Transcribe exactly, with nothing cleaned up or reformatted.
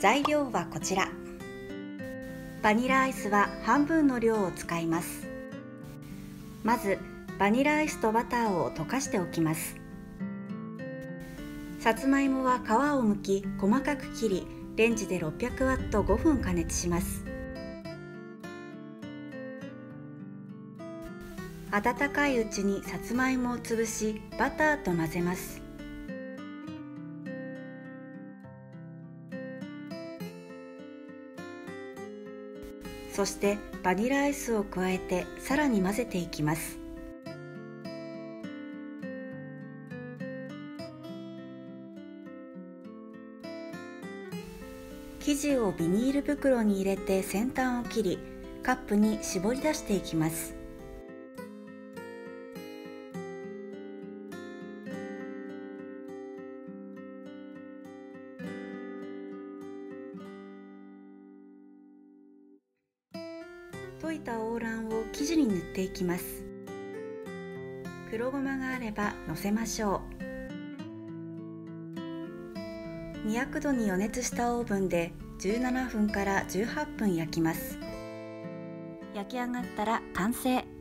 材料はこちら。バニラアイスは半分の量を使います。まずバニラアイスとバターを溶かしておきます。さつまいもは皮を剥き細かく切り、レンジでろっぴゃくワットごふん加熱します。温かいうちにさつまいもを潰しバターと混ぜます。そしてバニラアイスを加えてさらに混ぜていきます。生地をビニール袋に入れて先端を切り、カップに絞り出していきます。溶いた黄卵を生地に塗っていきます。黒ごまがあればのせましょう。にひゃくどに予熱したオーブンでじゅうななふんからじゅうはっぷん焼きます。焼き上がったら完成。